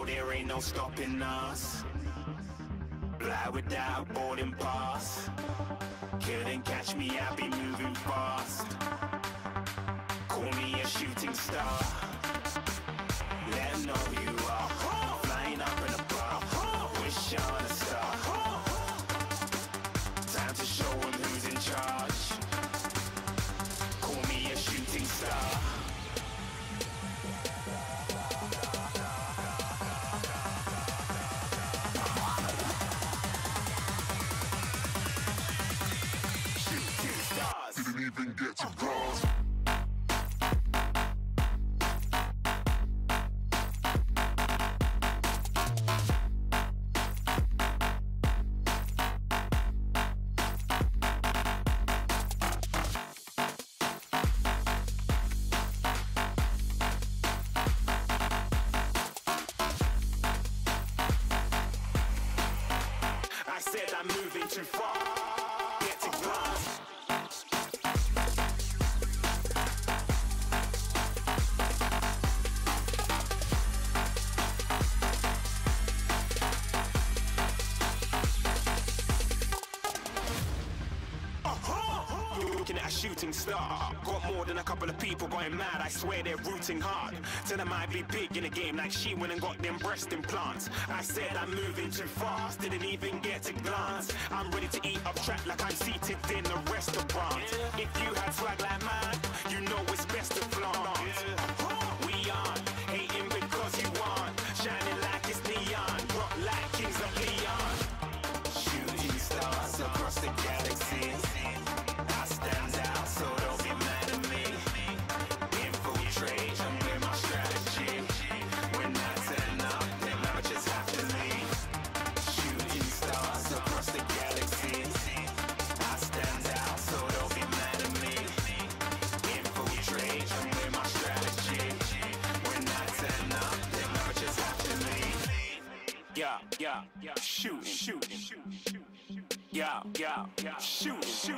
know there ain't no stopping us. Fly without boarding pass. Couldn't catch me, I be moving fast. Call me a shooting star. Let 'em know who you are. Flying up in a bar. Wish on a star. Time to show 'em who's in charge. Call me a shooting star. Didn't even get to cross. I said I'm moving too far. Get to glass. Looking at a shooting star. Got more than a couple of people going mad, I swear they're rooting hard. Tell them I be big in the game like she went and got them breast implants. I said I'm moving too fast, didn't even get to glance. I'm ready to eat up track like I'm seated in a restaurant. If you had swag like mine, you know it's best to flaunt. We aren't hating because you aren't shining like it's neon, rock like kings of Leon. Shooting stars across the galaxy. I stand out, so don't be mad at me. Infiltrate, I'm with my strategy. When I turn up, them amateurs have to leave. Shooting stars across the galaxy. I stand out, so don't be mad at me. Infiltrate, I'm with my strategy. When I turn up, them amateurs have to leave. Yeah, shooting. Yeah, shooting.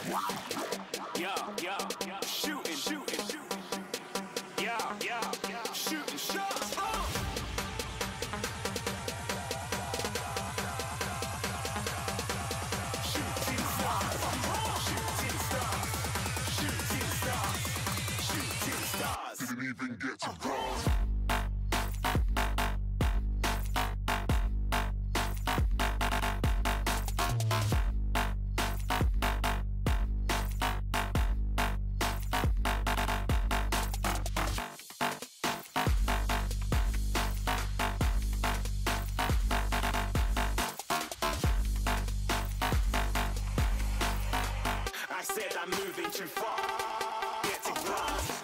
Yeah, shooting. Yeah, shooting shots. Shooting stars. Didn't even get to cross. I said I'm moving too far. Get to glass.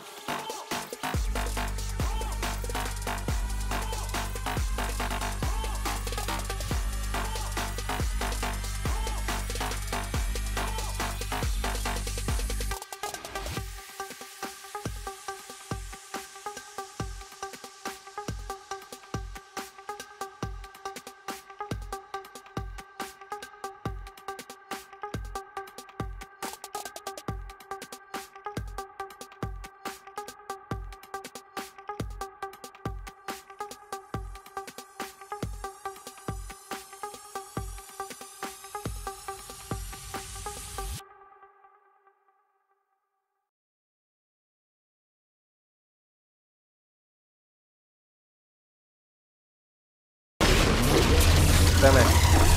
Đang này.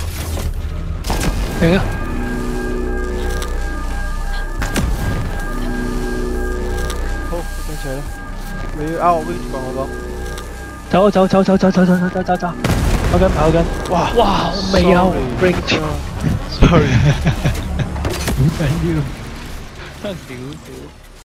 Được á. Ô, bên trời đâu? Vì bên còn không? 走。跑緊。哇，我未有 break。Sorry。好緊要。少少。